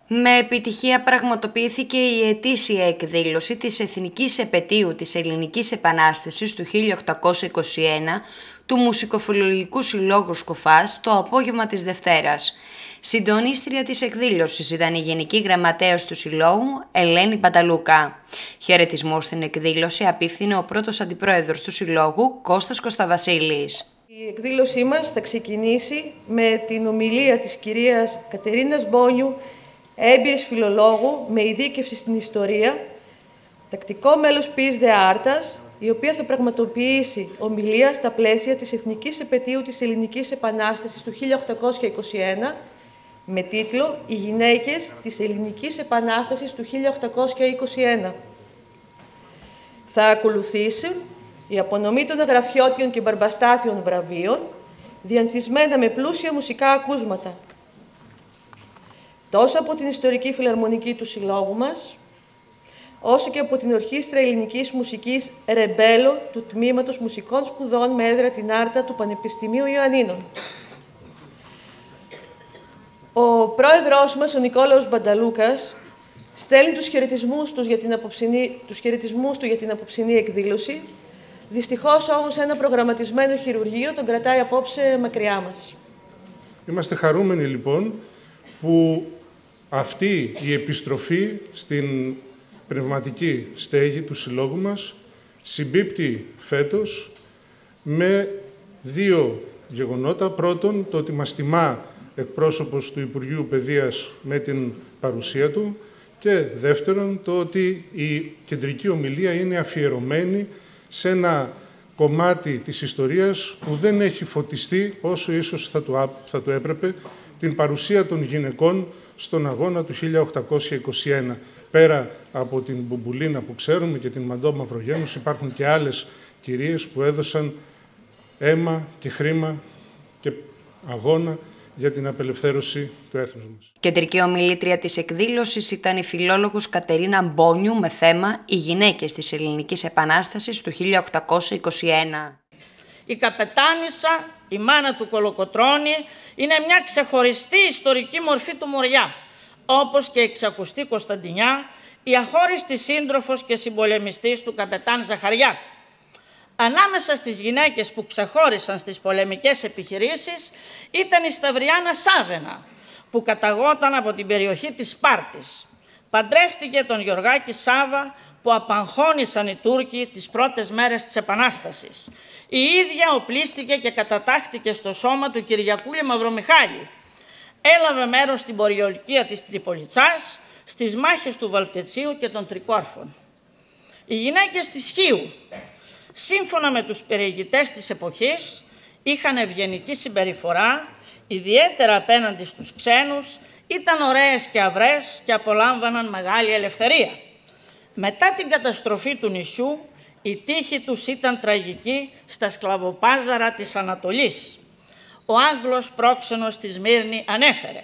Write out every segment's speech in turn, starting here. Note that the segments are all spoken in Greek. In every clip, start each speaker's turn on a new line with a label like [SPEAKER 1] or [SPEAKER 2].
[SPEAKER 1] Με επιτυχία πραγματοποιήθηκε η ετήσια εκδήλωση της Εθνικής Επετείου της Ελληνικής Επανάστασης του 1821 του Μουσικοφιλολογικού Συλλόγου Σκοφάς το απόγευμα της Δευτέρας. Συντονίστρια της εκδήλωσης ήταν η Γενική Γραμματέας του Συλλόγου, Ελένη Μπανταλούκα. Χαιρετισμό στην εκδήλωση απίφθινε ο πρώτος αντιπρόεδρος του Συλλόγου, Κώστας Κωσταβασίλης.
[SPEAKER 2] Η εκδήλωσή μας θα ξεκινήσει με την ομιλία της κυρίας Κατερίνας Μπόνιου, έμπειρης φιλολόγου με ειδίκευση στην ιστορία, τακτικό μέλος ΠΙΣ ΔΕ Άρτας, η οποία θα πραγματοποιήσει ομιλία στα πλαίσια της Εθνικής Επετείου της Ελληνικής Επανάστασης του 1821 με τίτλο «Οι γυναίκες της Ελληνικής Επανάστασης του 1821». Θα ακολουθήσουν η απονομή των αγραφιώτιων και μπαρμπαστάθιων βραβείων, διανθισμένα με πλούσια μουσικά ακούσματα, τόσο από την Ιστορική Φιλαρμονική του Συλλόγου μας, όσο και από την Ορχήστρα Ελληνικής Μουσικής Ρεμπέλο του Τμήματος Μουσικών Σπουδών με έδρα την Άρτα του Πανεπιστημίου Ιωαννίνων. Ο πρόεδρός μας, ο Νικόλαος Μπανταλούκας, στέλνει τους χαιρετισμούς του για την απόψινή εκδήλωση. Δυστυχώς όμως ένα προγραμματισμένο χειρουργείο τον κρατάει απόψε μακριά μας.
[SPEAKER 3] Είμαστε χαρούμενοι λοιπόν που αυτή η επιστροφή στην πνευματική στέγη του Συλλόγου μας συμπίπτει φέτος με δύο γεγονότα. Πρώτον, το ότι μας τιμά εκπρόσωπος του Υπουργείου Παιδείας με την παρουσία του και δεύτερον, το ότι η κεντρική ομιλία είναι αφιερωμένη σε ένα κομμάτι της ιστορίας που δεν έχει φωτιστεί όσο ίσως θα του έπρεπε, την παρουσία των γυναικών στον αγώνα του 1821. Πέρα από την Μπουμπουλίνα που ξέρουμε και την Μαντώ Μαυρογένους, υπάρχουν και άλλες κυρίες που έδωσαν αίμα και χρήμα και αγώνα για την απελευθέρωση του έθνους μας.
[SPEAKER 1] Κεντρική ομιλήτρια της εκδήλωσης ήταν η φιλόλογος Κατερίνα Μπόνιου με θέμα «Οι γυναίκες της Ελληνικής Επανάστασης του 1821».
[SPEAKER 4] Η καπετάνισσα, η μάνα του Κολοκοτρώνη, είναι μια ξεχωριστή ιστορική μορφή του Μοριά, όπως και η Ξακουστή Κωνσταντινιά, η αχώριστη σύντροφος και συμπολεμιστής του καπετάν Ζαχαριά. Ανάμεσα στις γυναίκες που ξεχώρισαν στις πολεμικές επιχειρήσεις ήταν η Σταυριάνα Σάβενα, που καταγόταν από την περιοχή της Σπάρτης. Παντρεύτηκε τον Γεωργάκη Σάβα, που απαγχώνησαν οι Τούρκοι τις πρώτες μέρες της Επανάστασης. Η ίδια οπλίστηκε και κατατάχθηκε στο σώμα του Κυριακούλη Μαυρομιχάλη. Έλαβε μέρος στην πορειολκία της Τριπολιτσάς, στις μάχες του Βαλτετσίου και των Τρικόρφων. Οι γυναίκες της Χίου, σύμφωνα με τους περιηγητές της εποχής, είχαν ευγενική συμπεριφορά, ιδιαίτερα απέναντι στους ξένους, ήταν ωραίες και αυρές και απολάμβαναν μεγάλη ελευθερία. Μετά την καταστροφή του νησιού, η τύχη τους ήταν τραγική στα σκλαβοπάζαρα της Ανατολής. Ο Άγγλος πρόξενος στη Σμύρνη ανέφερε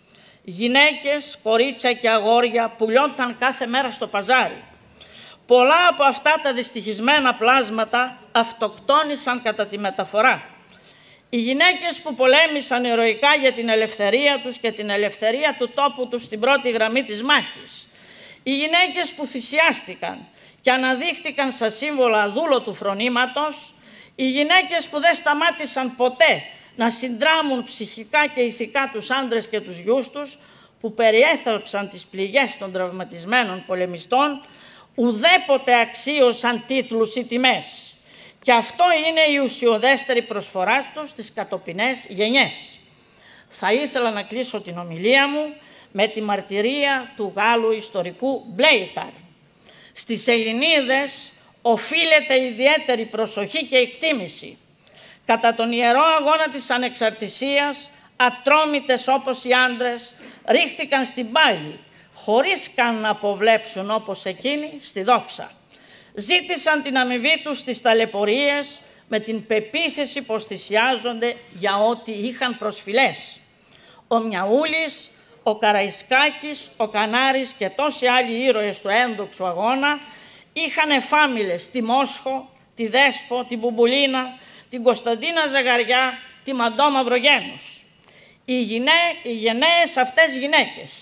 [SPEAKER 4] «Γυναίκες, κορίτσια και αγόρια πουλιόταν κάθε μέρα στο παζάρι. Πολλά από αυτά τα δυστυχισμένα πλάσματα αυτοκτόνησαν κατά τη μεταφορά. Οι γυναίκες που πολέμησαν ηρωικά για την ελευθερία τους και την ελευθερία του τόπου τους στην πρώτη γραμμή της μάχης. Οι γυναίκες που θυσιάστηκαν και αναδείχτηκαν σαν σύμβολα αδούλωτου φρονήματος. Οι γυναίκες που δεν σταμάτησαν ποτέ να συνδράμουν ψυχικά και ηθικά τους άντρες και τους γιους τους, που περιέθαλψαν τις πληγές των τραυματισμένων πολεμιστών, ουδέποτε αξίωσαν τίτλους ή τιμές. Και αυτό είναι η ουσιοδέστερη προσφορά τους στις κατοπινές γενιές. Θα ήθελα να κλείσω την ομιλία μου με τη μαρτυρία του Γάλλου ιστορικού Μπλέικαρ. Στις Ελληνίδες οφείλεται ιδιαίτερη προσοχή και εκτίμηση. Κατά τον ιερό αγώνα της ανεξαρτησίας, ατρόμητες όπως οι άντρες ρίχτηκαν στην πάλη, χωρίς καν να αποβλέψουν όπως εκείνοι στη δόξα. Ζήτησαν την αμοιβή τους στις ταλαιπωρίες με την πεποίθηση πως θυσιάζονται για ό,τι είχαν προσφυλές. Ο Μιαούλης, ο Καραϊσκάκης, ο Κανάρης και τόσοι άλλοι ήρωες του ένδοξου αγώνα είχαν εφάμιλες τη Μόσχο, τη Δέσπο, την Μπουμπουλίνα, την Κωνσταντίνα Ζαγαριά, τη Μαντώ Μαυρογένους. Οι γενναίες αυτές γυναίκες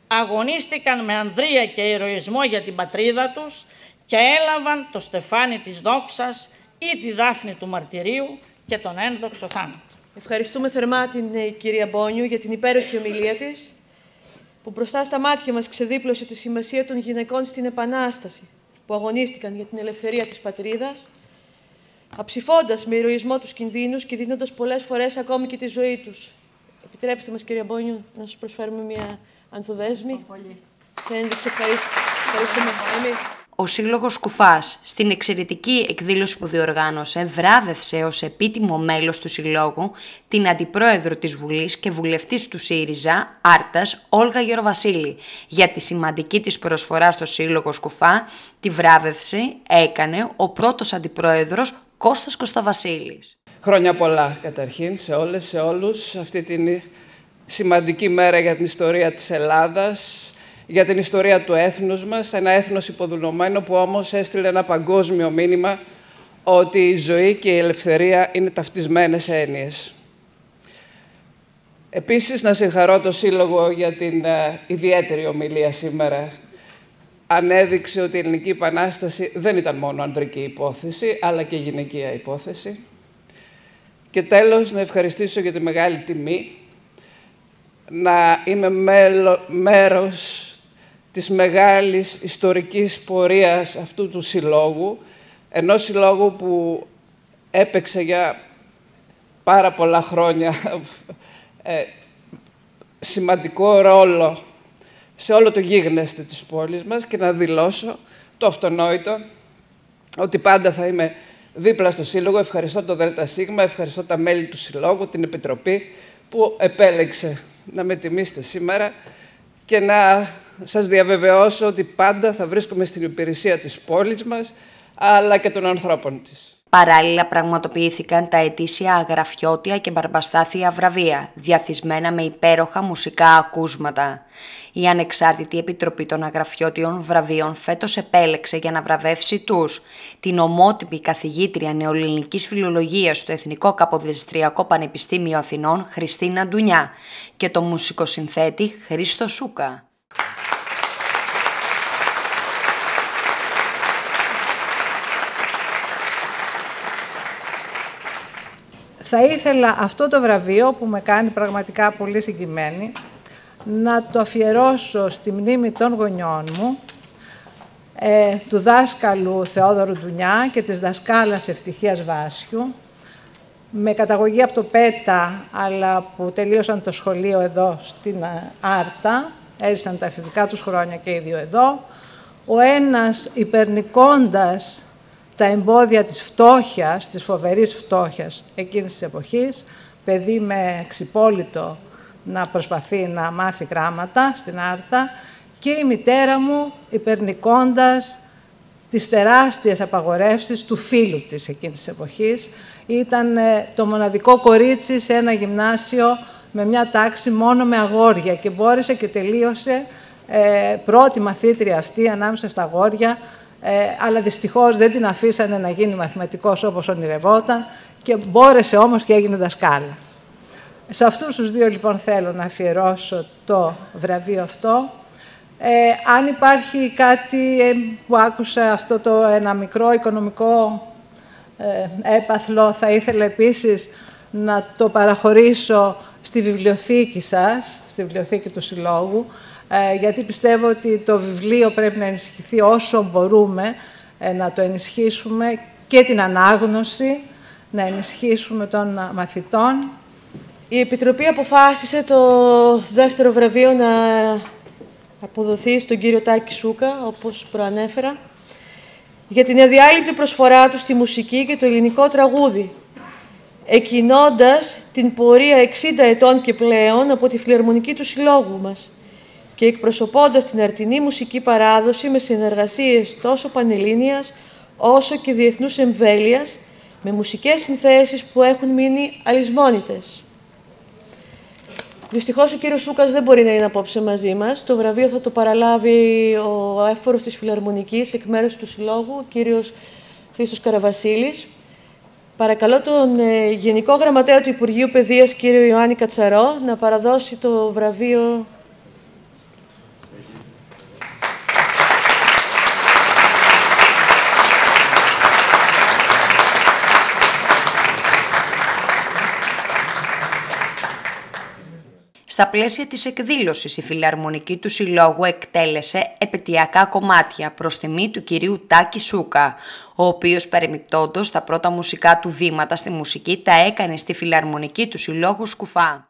[SPEAKER 4] αγωνίστηκαν με ανδρεία και ηρωισμό για την πατρίδα τους και έλαβαν το στεφάνι της δόξας ή τη δάφνη του μαρτυρίου και τον ένδοξο θάνατο.
[SPEAKER 2] Ευχαριστούμε θερμά την κυρία Μπόνιου για την υπέροχη ομιλία της, που μπροστά στα μάτια μας ξεδίπλωσε τη σημασία των γυναικών στην Επανάσταση, που αγωνίστηκαν για την ελευθερία της πατρίδας, αψηφώντας με ηρωισμό τους κινδύνους και δίνοντας πολλές φορές ακόμη και τη ζωή τους. Επιτρέψτε μας, κυρία Μπόνιου, να σας προσφέρουμε μια ανθοδέσμη σε ένδειξη ευχαρίστηση. Ευχαριστούμε εμείς.
[SPEAKER 1] Ο Σύλλογος Κουφάς, στην εξαιρετική εκδήλωση που διοργάνωσε, βράβευσε ως επίτιμο μέλος του Συλλόγου την Αντιπρόεδρο της Βουλής και βουλευτής του ΣΥΡΙΖΑ, Άρτας, Όλγα Γεροβασίλη. Για τη σημαντική της προσφορά στο Σύλλογο Κουφά, τη βράβευση έκανε ο πρώτος Αντιπρόεδρος Κώστας Κωσταβασίλης.
[SPEAKER 5] Χρόνια πολλά, καταρχήν, σε όλες, σε όλους. Αυτή την σημαντική μέρα για την ιστορία της Ελλάδας, για την ιστορία του έθνους μας, ένα έθνος υποδουλωμένο που όμως έστειλε ένα παγκόσμιο μήνυμα ότι η ζωή και η ελευθερία είναι ταυτισμένες έννοιες. Επίσης, να συγχαρώ το Σύλλογο για την ιδιαίτερη ομιλία σήμερα. Ανέδειξε ότι η Ελληνική Επανάσταση δεν ήταν μόνο ανδρική υπόθεση, αλλά και γυναικεία υπόθεση. Και τέλος, να ευχαριστήσω για τη μεγάλη τιμή να είμαι μέρος της μεγάλης ιστορικής πορείας αυτού του συλλόγου, ενός συλλόγου που έπαιξε για πάρα πολλά χρόνια σημαντικό ρόλο σε όλο το γίγνεσθε της πόλης μας, και να δηλώσω το αυτονόητο ότι πάντα θα είμαι δίπλα στο Σύλλογο. Ευχαριστώ το ΔΣ, ευχαριστώ τα μέλη του Συλλόγου, την Επιτροπή που επέλεξε να με τιμήσετε σήμερα, και να σας διαβεβαιώσω ότι πάντα θα βρίσκομαι στην υπηρεσία της πόλης μας, αλλά και των ανθρώπων της.
[SPEAKER 1] Παράλληλα πραγματοποιήθηκαν τα ετήσια αγραφιώτια και μπαρμπαστάθια βραβεία, διαθισμένα με υπέροχα μουσικά ακούσματα. Η Ανεξάρτητη Επιτροπή των Αγραφιώτιων Βραβείων φέτος επέλεξε για να βραβεύσει την ομότιμη καθηγήτρια νεοελληνικής φιλολογίας στο Εθνικό Καποδιστριακό Πανεπιστήμιο Αθηνών Χριστίνα Ντουνιά και τον μουσικοσυνθέτη Χρήστο Σούκα.
[SPEAKER 6] Θα ήθελα αυτό το βραβείο, που με κάνει πραγματικά πολύ συγκινημένη, να το αφιερώσω στη μνήμη των γονιών μου, του δάσκαλου Θεόδωρου Ντουνιά και της δασκάλας Ευτυχίας Βάσιου, με καταγωγή από το ΠΕΤΑ, αλλά που τελείωσαν το σχολείο εδώ στην Άρτα, έζησαν τα εφηβικά τους χρόνια και οι δύο εδώ, ο ένας υπερνικώντας τα εμπόδια της φτώχειας, της φοβερής φτώχειας εκείνης της εποχής, παιδί με ξυπόλυτο να προσπαθεί να μάθει γράμματα στην Άρτα, και η μητέρα μου υπερνικώντας τις τεράστιες απαγορεύσεις του φίλου της εκείνης της εποχής. Ήταν το μοναδικό κορίτσι σε ένα γυμνάσιο με μια τάξη μόνο με αγόρια και μπόρεσε και τελείωσε πρώτη μαθήτρια αυτή ανάμεσα στα αγόρια, αλλά δυστυχώς δεν την αφήσανε να γίνει μαθηματικός όπως ονειρευόταν, και μπόρεσε όμως και έγινε δασκάλα. Σε αυτούς τους δύο λοιπόν θέλω να αφιερώσω το βραβείο αυτό. Αν υπάρχει κάτι που άκουσα, αυτό ένα μικρό οικονομικό έπαθλο, θα ήθελα επίσης να το παραχωρήσω στη βιβλιοθήκη σας, στη βιβλιοθήκη του Συλλόγου, γιατί πιστεύω ότι το βιβλίο πρέπει να ενισχυθεί όσο μπορούμε, να το ενισχύσουμε και την ανάγνωση, να ενισχύσουμε των μαθητών.
[SPEAKER 2] Η Επιτροπή αποφάσισε το δεύτερο βραβείο να αποδοθεί στον κύριο Τάκη Σούκα, όπως προανέφερα, για την αδιάλειπτη προσφορά του στη μουσική και το ελληνικό τραγούδι, εκκινώντας την πορεία 60 ετών και πλέον από τη φιλαρμονική του Συλλόγου μας και εκπροσωπώντας την αρτινή μουσική παράδοση με συνεργασίες τόσο πανελλήνιας όσο και διεθνούς εμβέλειας, με μουσικές συνθέσεις που έχουν μείνει αλυσμόνητες. Δυστυχώς ο κύριος Σούκας δεν μπορεί να είναι απόψε μαζί μας. Το βραβείο θα το παραλάβει ο έφορος της Φιλαρμονικής εκ μέρους του Συλλόγου, ο κύριος Χρήστος Καραβασίλης. Παρακαλώ τον Γενικό Γραμματέα του Υπουργείου Παιδείας, κύριο Ιωάννη Κατσαρό, να παραδώσει το βραβείο
[SPEAKER 1] Στα πλαίσια της εκδήλωσης, η Φιλαρμονική του Συλλόγου εκτέλεσε επαιτειακά κομμάτια προς τιμή του κυρίου Τάκη Σούκα, ο οποίος παρεμπιπτόντως τα πρώτα μουσικά του βήματα στη μουσική τα έκανε στη Φιλαρμονική του Συλλόγου Σκουφά.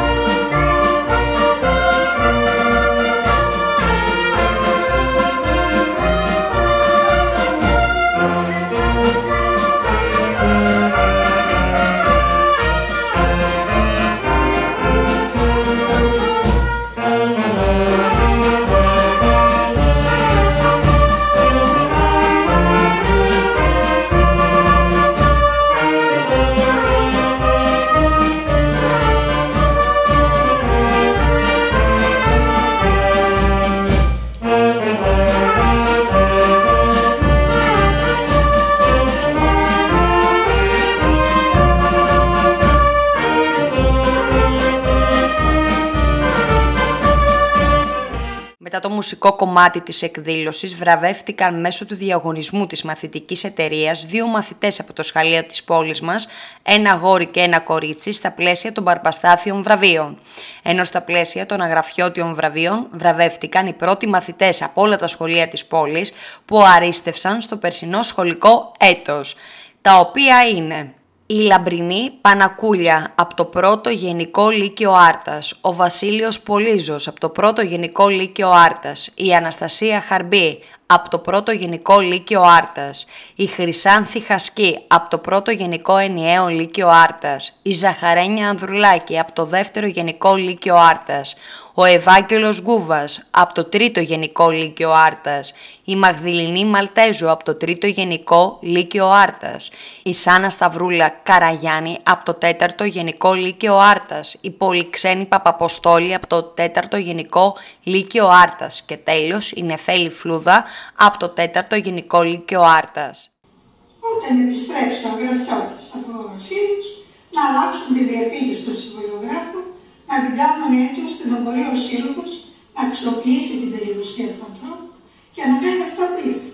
[SPEAKER 1] Μετά το μουσικό κομμάτι της εκδήλωσης βραβεύτηκαν μέσω του διαγωνισμού της μαθητικής εταιρείας 2 μαθητές από το σχολείο της πόλης μας, ένα αγόρι και ένα κορίτσι, στα πλαίσια των Μπαρμπαστάθιων βραβείων. Ενώ στα πλαίσια των Αγραφιώτιων βραβείων βραβεύτηκαν οι πρώτοι μαθητές από όλα τα σχολεία της πόλης που αρίστευσαν στο περσινό σχολικό έτος, τα οποία είναι: η Λαμπρινή Πανακούλια από το πρώτο Γενικό Λύκειο Άρτας, ο Βασίλειος Πολύζος από το πρώτο Γενικό Λύκειο Άρτας, η Αναστασία Χαρμπή από το πρώτο Γενικό Λύκειο Άρτας, η Χρυσάνθη Χασκή από το πρώτο Γενικό Ενιαίο Λύκειο Άρτας, η Ζαχαρένια Ανδρουλάκη από το δεύτερο Γενικό Λύκειο Άρτας, ο Ευάγγελος Γκούβας από το τρίτο Γενικό Λύκειο Άρτας, η Μαγδηληνή Μαλτέζου από το τρίτο Γενικό Λύκειο Άρτας, η Σάνα Σταυρούλα Καραγιάννη από το τέταρτο Γενικό Λύκειο Άρτας, η Πολυξένη Παπαποστόλη από το τέταρτο Γενικό Λύκειο Άρτας και τέλος η Νεφέλη Φλούδα από το τέταρτο Γενικό Λύκειο Άρτας.
[SPEAKER 7] Όταν επιστρέψει ο Αγραφιώτης από ο Βασίλης, να αλλάξουν τη διαχείριση των συμβολιογράφων, να την κάνουν έτσι ώστε να μπορεί ο Σύλλογος να αξιοποιήσει την περιουσία του ανθρώπου και να κάνει αυτό που ήθελε.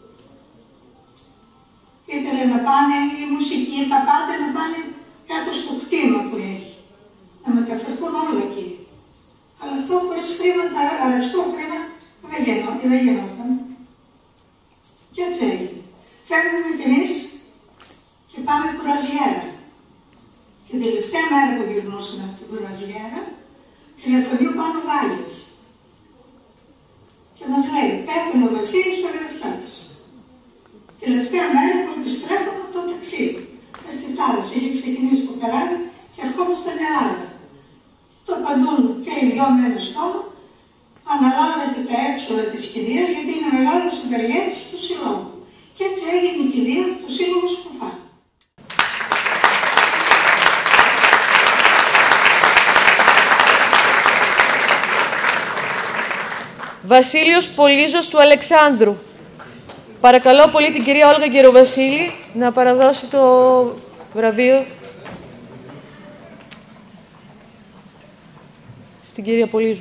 [SPEAKER 7] Ήθελε να πάνε η μουσική, τα πάντα να πάνε κάτω στο κτήμα που έχει. Να μεταφερθούν όλα εκεί. Αλλά αυτό χωρίς χρήματα, ρευστό χρήμα δεν γινόταν. Και έτσι έγινε. Φεύγουμε κι εμείς και πάμε κουραζιέρα. Την τελευταία μέρα που γυρνούσαμε από την κουραζιέρα, τηλεφωνεί ο Πάνο Βάγιας. Και μας λέει, πέθανε ο Βασίλης ο Αγραφιώτης. Τελευταία μέρα που επιστρέφουμε από το ταξίδι. Μες στη θάλασσα, είχε ξεκινήσει το καράβι και ερχόμαστε στην Ελλάδα. Το παντούν και οι 2 μέρες στόμα, αναλάβετε τα έξοδα της κηδείας γιατί είναι μεγάλος ευεργέτης του Συλλόγου. Και έτσι έγινε η κηδεία του Σύλλογου Σκουφά.
[SPEAKER 2] Βασίλειος Πολύζος του Αλεξάνδρου. Παρακαλώ πολύ την κυρία Όλγα Γεροβασίλη να παραδώσει το βραβείο στην κυρία Πολύζου.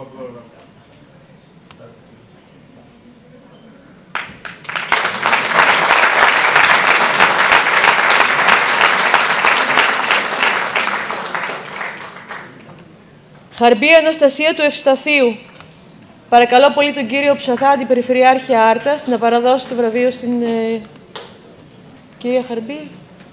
[SPEAKER 2] Χαρμπή Αναστασία του Ευσταθίου. Παρακαλώ πολύ τον κύριο Ψαθάντη, Περιφερειάρχη Άρτας, να παραδώσει το βραβείο στην κυρία Χαρμπή.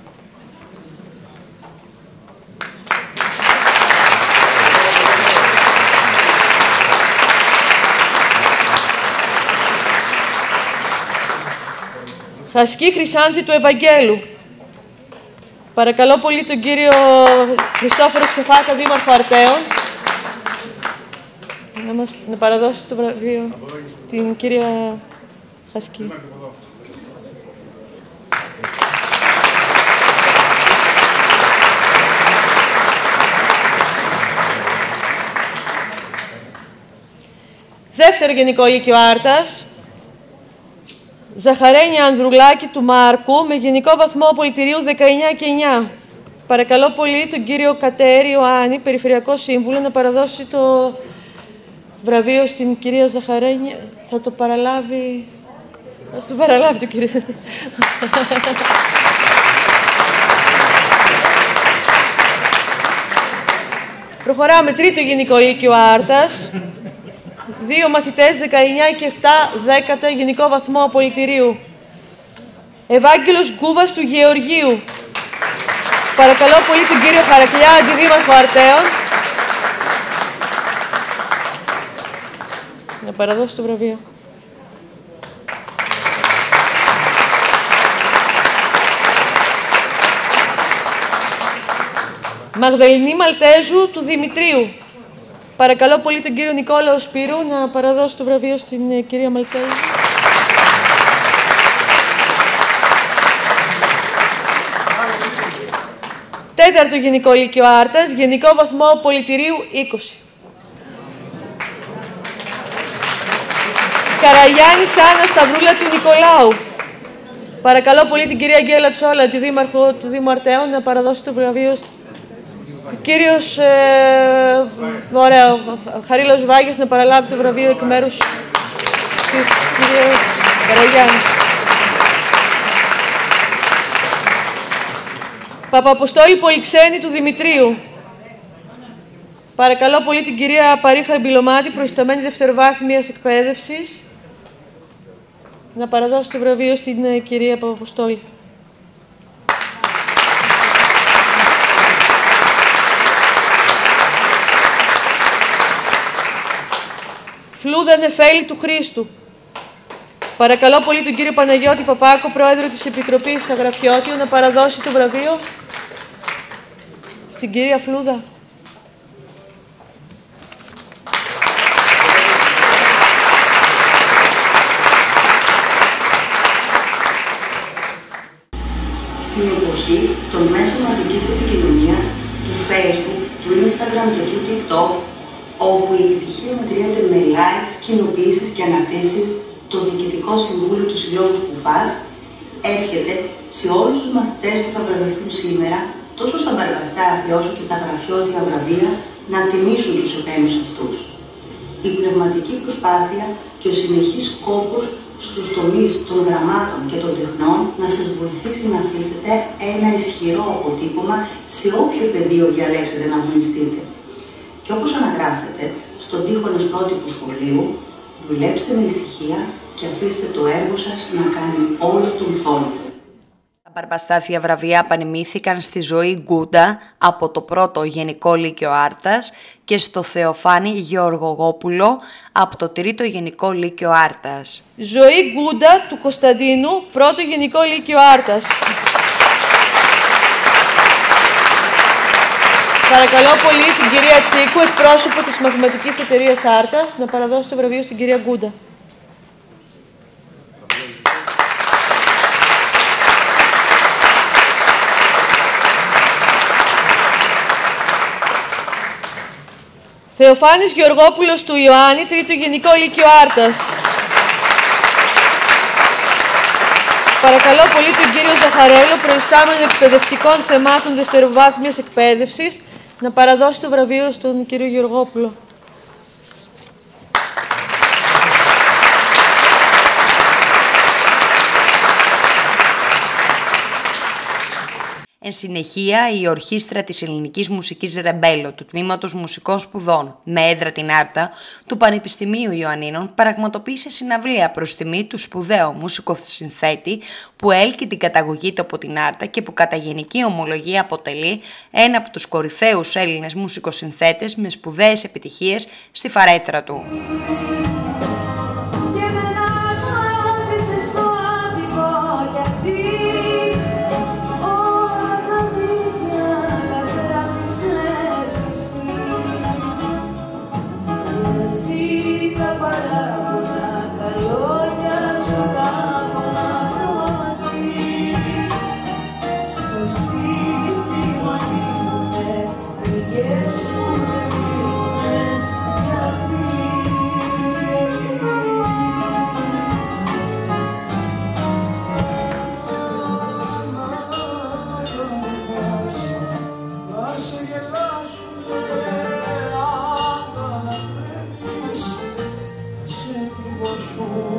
[SPEAKER 2] Χασκή Χρυσάνθη του Ευαγγέλου. Παρακαλώ πολύ τον κύριο Χριστόφορο Σχεφάκα, Δήμαρχο Αρτέων, να παραδώσει το βραβείο στην κυρία Χασκή. Δεύτερο Γενικό Λύκειο Άρτας, Ζαχαρένια Ανδρουλάκη του Μάρκου, με γενικό βαθμό πολιτηρίου 19 και 9. Παρακαλώ πολύ τον κύριο Κατέρη Ιωάννη, Περιφερειακό Σύμβουλο, να παραδώσει το βραβείο στην κυρία Ζαχαρένια. Θα το παραλάβει... Θα το παραλάβει το κύριο. Προχωράμε, τρίτο Γενικό Λύκειο Άρτας. 2 μαθητές, 19 και 7, 10ο Γενικό Βαθμό Απολυτηρίου. Ευάγγελος Γκούβας του Γεωργίου. Παρακαλώ πολύ τον κύριο Χαρακλιά, Αντιδήμαρχο Αρτέων, να παραδώσει το βραβείο. Μαγδαληνή Μαλτέζου του Δημητρίου. Παρακαλώ πολύ τον κύριο Νικόλαο Σπύρου να παραδώσει το βραβείο στην κυρία Μαλτέζου. Τέταρτο Γενικό Λύκειο Άρτας, Γενικό Βαθμό Απολυτηρίου 20. Καραγιάννης Άννα Σταυρούλα του Νικολάου. Παρακαλώ πολύ την κυρία Αγγέλα Τσόλα, τη δήμαρχο του Δήμου Αρτέων, να παραδώσει το βραβείο. Ο κύριος Χαρίλαος Βάγιας να παραλάβει το βραβείο εκ μέρους της κυρίας Καραγιάννη. Παπαποστόλη Πολυξένη του Δημητρίου. Παρακαλώ πολύ την κυρία Παρίχα Μπιλωμάτη, προϊσταμένη δευτεροβάθμιας εκπαίδευσης, να παραδώσει το βραβείο στην κυρία Παπαποστόλη. Φλούδα Νεφέλη του Χρήστου. Παρακαλώ πολύ τον κύριο Παναγιώτη Παπάκο, πρόεδρο της Επιτροπής Αγραφιώτιου, να παραδώσει το βραβείο στην κυρία Φλούδα.
[SPEAKER 8] Στην εποχή των μέσων μαζικής επικοινωνίας, του Facebook, του Instagram και του TikTok, όπου η επιτυχία μετριέται με likes, κοινοποιήσεις και αναρτήσεις, το Διοικητικό Συμβούλιο του Συλλόγου Σκουφάς εύχεται σε όλους τους μαθητές που θα βραβευτούν σήμερα, τόσο στα Μπαρμπαστάθια όσο και στα γραφιώτια βραβεία, να τιμήσουν τους επένους αυτούς. Η πνευματική προσπάθεια και ο συνεχής κόπος στους τομείς των γραμμάτων και των τεχνών να σας βοηθήσει να αφήσετε ένα ισχυρό αποτύπωμα σε όποιο πεδίο διαλέξετε να αγωνιστείτε. Και όπως αναγράφετε στον τοίχο ενός πρότυπου σχολείου, δουλέψτε με ησυχία και αφήστε το έργο σας να κάνει όλο τον θόρυβο.
[SPEAKER 1] Τα Μπαρμπαστάθια βραβεία απανημήθηκαν στη Ζωή Γκούντα από το πρώτο Γενικό Λύκειο Άρτας και στο Θεοφάνη Γεωργογόπουλο από το τρίτο Γενικό Λύκειο Άρτας.
[SPEAKER 2] Ζωή Γκούντα του Κωνσταντίνου, πρώτο Γενικό Λύκειο Άρτας. Παρακαλώ πολύ την κυρία Τσίκου, εκπρόσωπο της Μαθηματικής Εταιρείας Άρτας, να παραδώσει το βραβείο στην κυρία Γκούντα. Θεοφάνης Γεωργόπουλος του Ιωάννη, τρίτο Γενικό Λύκειο Άρτας. Παρακαλώ πολύ τον κύριο Ζαχαρέλο, προϊστάμενο εκπαιδευτικών θεμάτων δευτεροβάθμιας εκπαίδευσης, να παραδώσει το βραβείο στον κύριο Γεωργόπουλο.
[SPEAKER 1] Εν συνεχεία, η Ορχήστρα της Ελληνικής Μουσικής Ρεμπέλο του Τμήματος Μουσικών Σπουδών με έδρα την Άρτα του Πανεπιστημίου Ιωαννίνων πραγματοποίησε συναυλία προς τιμή του σπουδαίου μουσικοσυνθέτη που έλκει την καταγωγή του από την Άρτα και που κατά γενική ομολογία αποτελεί ένα από τους κορυφαίους Έλληνες μουσικοσυνθέτες με σπουδαίες επιτυχίες στη φαρέτρα του.
[SPEAKER 9] Σου